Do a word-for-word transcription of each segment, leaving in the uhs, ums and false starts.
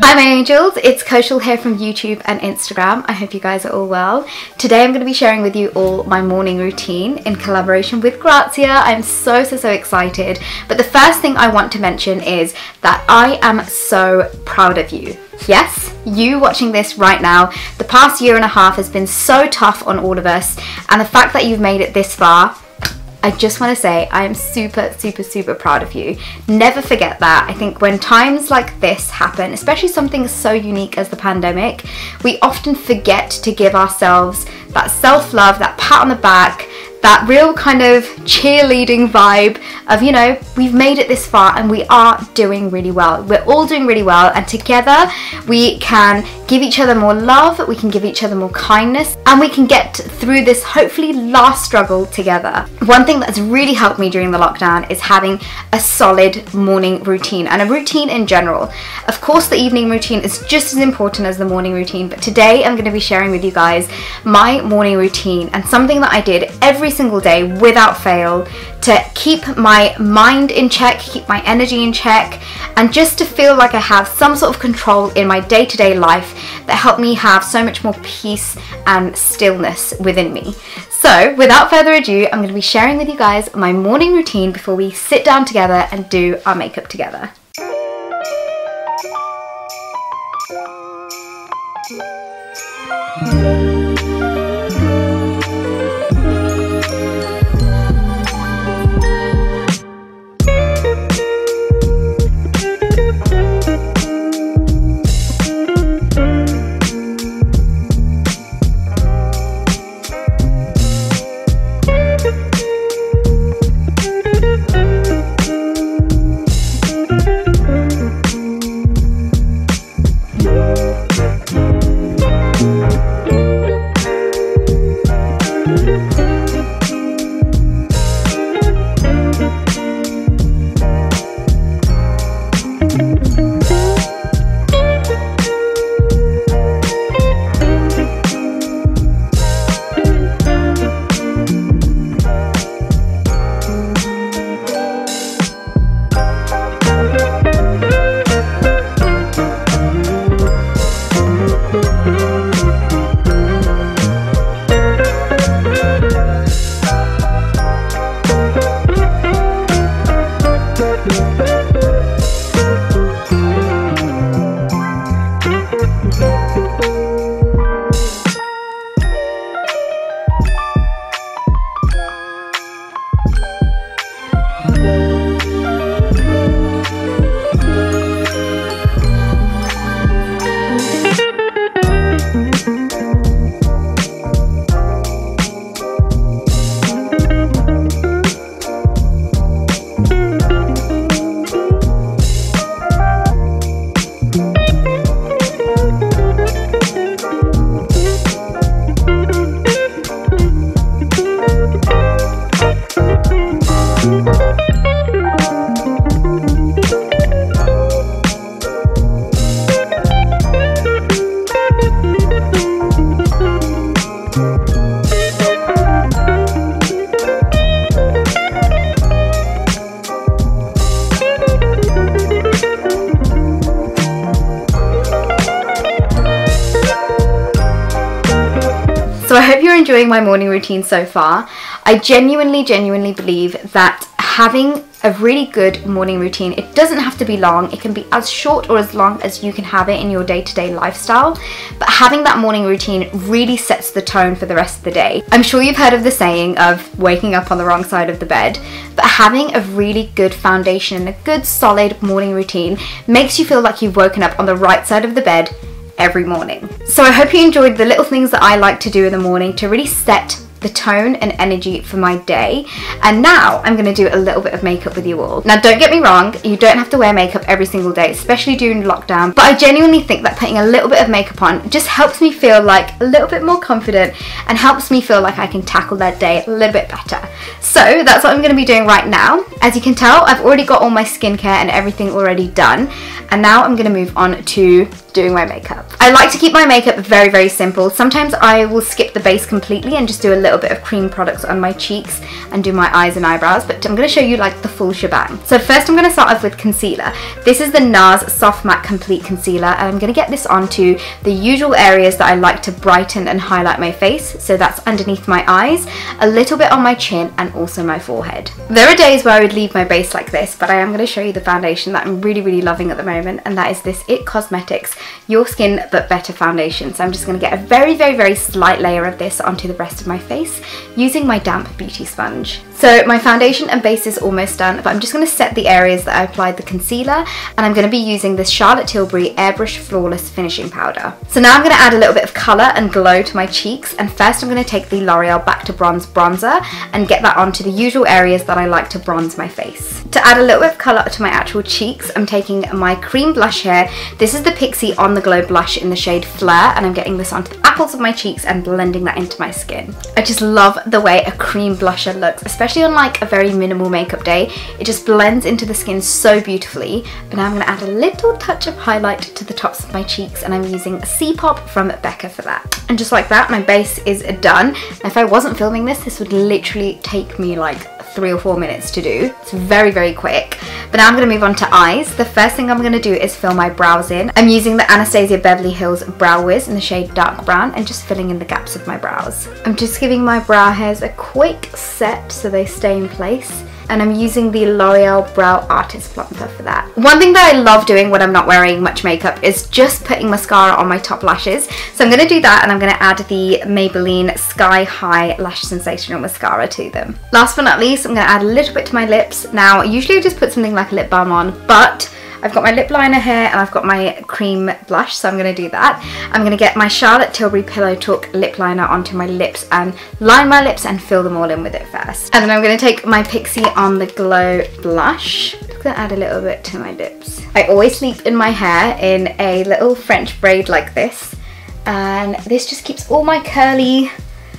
Hi my angels, it's Kaushal here from YouTube and Instagram. I hope you guys are all well. Today I'm going to be sharing with you all my morning routine in collaboration with Grazia. I'm so so so excited. But the first thing I want to mention is that I am so proud of you. Yes, you watching this right now. The past year and a half has been so tough on all of us, and the fact that you've made it this far, I just want to say I am super, super, super proud of you. Never forget that. I think when times like this happen, especially something so unique as the pandemic, we often forget to give ourselves that self-love, that pat on the back, that real kind of cheerleading vibe of, you know, we've made it this far and we are doing really well. We're all doing really well, and together we can give each other more love, we can give each other more kindness, and we can get through this hopefully last struggle together. One thing that's really helped me during the lockdown is having a solid morning routine and a routine in general. Of course, the evening routine is just as important as the morning routine, but today I'm going to be sharing with you guys my morning routine and something that I did every single day without fail to keep my mind in check, keep my energy in check, and just to feel like I have some sort of control in my day-to-day life that helped me have so much more peace and stillness within me. So without further ado, I'm going to be sharing with you guys my morning routine before we sit down together and do our makeup together. So I hope you're enjoying my morning routine so far. I genuinely, genuinely believe that having a really good morning routine, it doesn't have to be long. It can be as short or as long as you can have it in your day-to-day lifestyle. But having that morning routine really sets the tone for the rest of the day. I'm sure you've heard of the saying of waking up on the wrong side of the bed, but having a really good foundation and a good solid morning routine makes you feel like you've woken up on the right side of the bed every morning. So I hope you enjoyed the little things that I like to do in the morning to really set the tone and energy for my day. And now I'm going to do a little bit of makeup with you all. Now don't get me wrong, you don't have to wear makeup every single day, especially during lockdown, but I genuinely think that putting a little bit of makeup on just helps me feel like a little bit more confident and helps me feel like I can tackle that day a little bit better. So that's what I'm going to be doing right now. As you can tell, I've already got all my skincare and everything already done, and now I'm going to move on to doing my makeup. I like to keep my makeup very, very simple. Sometimes I will skip the base completely and just do a little bit of cream products on my cheeks and do my eyes and eyebrows, but I'm going to show you like the full shebang. So first I'm going to start off with concealer. This is the NARS Soft Matte Complete Concealer, and I'm going to get this onto the usual areas that I like to brighten and highlight my face. So that's underneath my eyes, a little bit on my chin, and also my forehead. There are days where I would leave my base like this, but I am going to show you the foundation that I'm really, really loving at the moment, and that is this It Cosmetics Your Skin But Better foundation. So I'm just going to get a very, very, very slight layer of this onto the rest of my face using my damp beauty sponge. So my foundation and base is almost done, but I'm just going to set the areas that I applied the concealer, and I'm going to be using this Charlotte Tilbury Airbrush Flawless Finishing Powder. So now I'm going to add a little bit of colour and glow to my cheeks, and first I'm going to take the L'Oreal Back to Bronze bronzer and get that onto the usual areas that I like to bronze my face. To add a little bit of colour to my actual cheeks, I'm taking my cream blush here. This is the Pixi On The Glow blush in the shade Flare, and I'm getting this onto the apples of my cheeks and blending that into my skin. I just love the way a cream blusher looks, especially on like a very minimal makeup day. It just blends into the skin so beautifully. But now I'm going to add a little touch of highlight to the tops of my cheeks, and I'm using C Pop from Becca for that. And just like that, my base is done. And if I wasn't filming this, this would literally take me like three or four minutes to do. It's very, very quick. But now I'm going to move on to eyes. The first thing I'm going to do is fill my brows in. I'm using the Anastasia Beverly Hills Brow Wiz in the shade Dark Brown and just filling in the gaps of my brows. I'm just giving my brow hairs a quick set so they stay in place. And I'm using the L'Oreal Brow Artist Plumper for that. One thing that I love doing when I'm not wearing much makeup is just putting mascara on my top lashes. So I'm going to do that, and I'm going to add the Maybelline Sky High Lash Sensational Mascara to them. Last but not least, I'm going to add a little bit to my lips. Now, usually I just put something like a lip balm on, but I've got my lip liner here and I've got my cream blush, so I'm going to do that. I'm going to get my Charlotte Tilbury Pillow Talk lip liner onto my lips and line my lips and fill them all in with it first. And then I'm going to take my Pixi On The Glow blush. I'm going to add a little bit to my lips. I always sleep in my hair in a little French braid like this, and this just keeps all my curly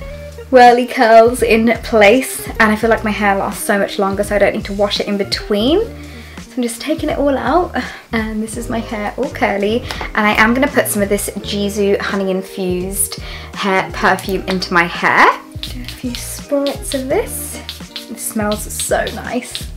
whirly curls in place, and I feel like my hair lasts so much longer, so I don't need to wash it in between. I'm just taking it all out, and this is my hair all curly, and I am going to put some of this Gisou honey infused hair perfume into my hair. Do a few spritz of this. It smells so nice.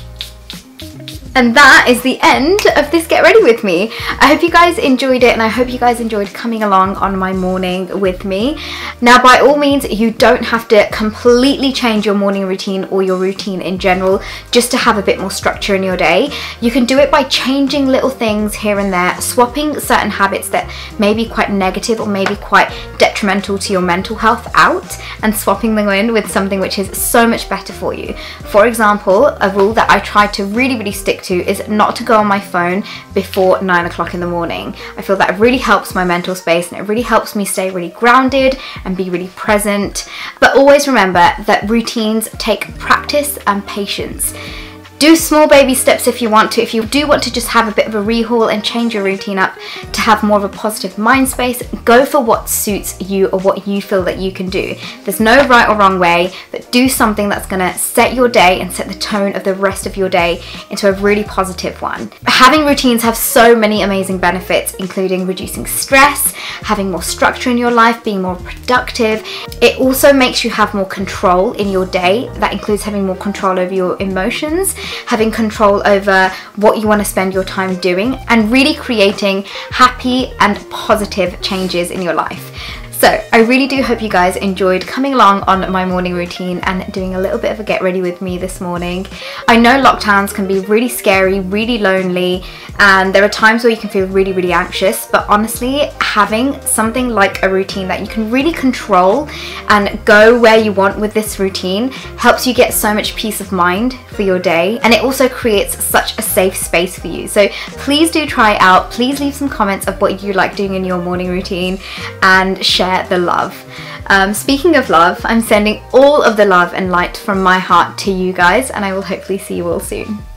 And that is the end of this Get Ready With Me. I hope you guys enjoyed it, and I hope you guys enjoyed coming along on my morning with me. Now, by all means, you don't have to completely change your morning routine or your routine in general just to have a bit more structure in your day. You can do it by changing little things here and there, swapping certain habits that may be quite negative or maybe quite detrimental to your mental health out, and swapping them in with something which is so much better for you. For example, a rule that I try to really, really stick to is not to go on my phone before nine o'clock in the morning. I feel that it really helps my mental space, and it really helps me stay really grounded and be really present. But always remember that routines take practice and patience. Do small baby steps if you want to. If you do want to just have a bit of a rehaul and change your routine up to have more of a positive mind space, go for what suits you or what you feel that you can do. There's no right or wrong way, but do something that's going to set your day and set the tone of the rest of your day into a really positive one. Having routines have so many amazing benefits, including reducing stress, having more structure in your life, being more productive. It also makes you have more control in your day. That includes having more control over your emotions, having control over what you want to spend your time doing, and really creating happy and positive changes in your life. So I really do hope you guys enjoyed coming along on my morning routine and doing a little bit of a get ready with me this morning. I know lockdowns can be really scary, really lonely, and there are times where you can feel really, really anxious, but honestly, having something like a routine that you can really control and go where you want with this routine helps you get so much peace of mind for your day, and it also creates such a safe space for you. So please do try it out. Please leave some comments of what you like doing in your morning routine and share the love. Um, speaking of love, I'm sending all of the love and light from my heart to you guys, and I will hopefully see you all soon.